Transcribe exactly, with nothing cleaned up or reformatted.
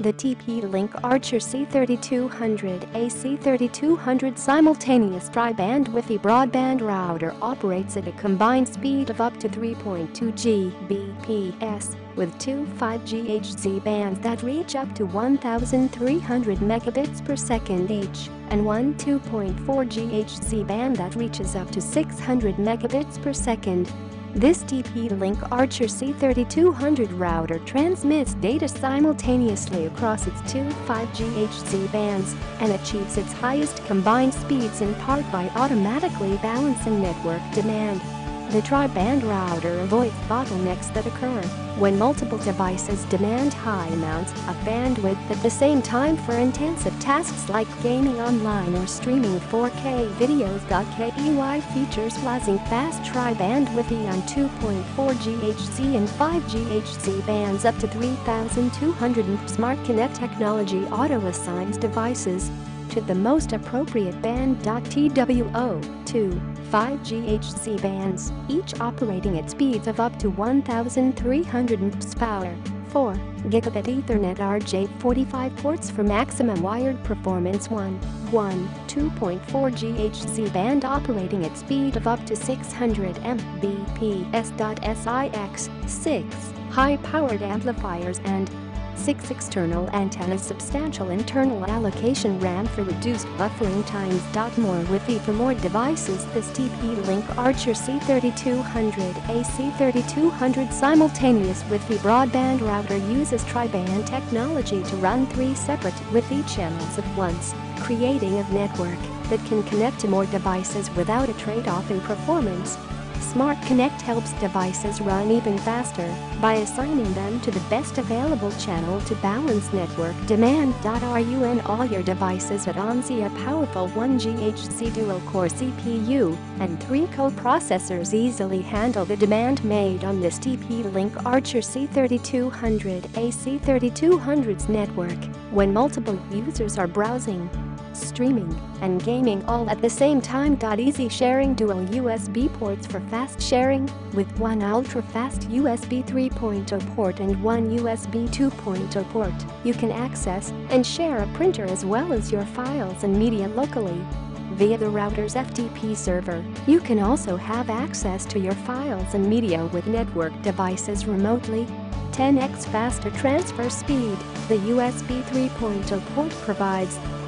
The T P-Link Archer C thirty-two hundred A C thirty-two hundred simultaneous tri-band Wi-Fi broadband router operates at a combined speed of up to three point two gigabits per second, with two five G H Z bands that reach up to one thousand three hundred megabits per second each, and one two point four G H Z band that reaches up to six hundred megabits per second. This T P-Link Archer C thirty-two hundred router transmits data simultaneously across its two five G H Z bands and achieves its highest combined speeds in part by automatically balancing network demand. The tri-band router avoids bottlenecks that occur when multiple devices demand high amounts of bandwidth at the same time for intensive tasks like gaming online or streaming four K videos. Key features blazing fast tri-band Wi-Fi on two point four G H Z and five G H Z bands up to three thousand two hundred. Smart Connect technology auto-assigns devices to the most appropriate band. T W O two five G H Z bands, each operating at speeds of up to one thousand three hundred milliamps power. four gigabit Ethernet R J forty-five ports for maximum wired performance. one one two point four G H Z band operating at speed of up to six hundred megabits per second. six high-powered amplifiers and six external antennas. Substantial internal allocation RAM for reduced buffering times. More Wi-Fi for more devices. This T P-Link Archer C thirty-two hundred A C thirty-two hundred simultaneous Wi-Fi broadband router uses tri-band technology to run three separate Wi-Fi channels at once, creating a network that can connect to more devices without a trade-off in performance. Smart Connect helps devices run even faster by assigning them to the best available channel to balance network demand. Run all your devices at O N Z. A powerful one G H Z dual-core C P U and three co-processors easily handle the demand made on this T P-Link Archer C thirty-two hundred A C thirty-two hundred's network when multiple users are browsing, streaming, and gaming all at the same time. Easy sharing. Dual U S B ports for fast sharing, with one ultra-fast U S B three point oh port and one U S B two point oh port. You can access and share a printer as well as your files and media locally via the router's F T P server. You can also have access to your files and media with network devices remotely. ten x faster transfer speed. The U S B three point oh port provides